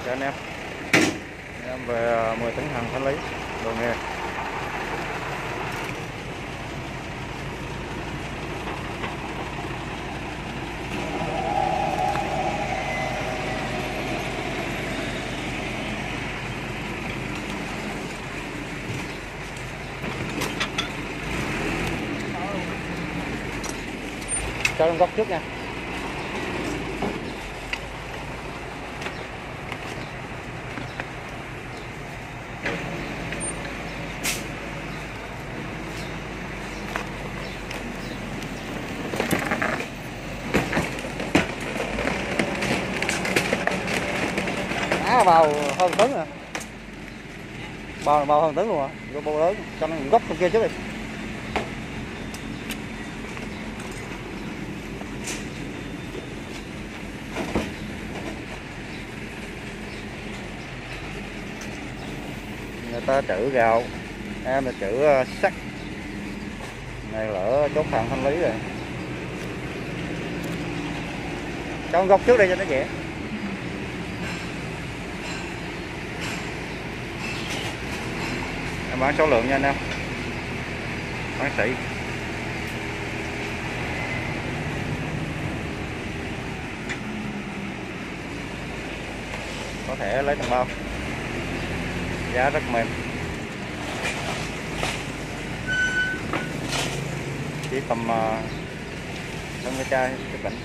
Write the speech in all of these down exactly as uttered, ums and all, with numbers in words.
Chào anh em. Em về mười tấn hàng thanh lý đồ nghề. Cho em góc trước nha. Á bao hơn tấn à. Bao bao hơn tấn luôn à. Cái bao lớn, cho nó góc bên kia trước đi. Người ta trữ gạo, em là trữ sắt. Này lỡ chốt hàng thanh lý rồi. Cho góc trước đây cho nó dễ. Em bán số lượng nha anh em. Bán sỉ. Có thể lấy tầng bao. Giá rất mềm. Chỉ tầm uh, trong cái chai cái bệnh.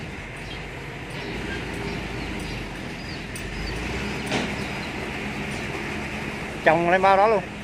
Chồng lấy bao đó luôn.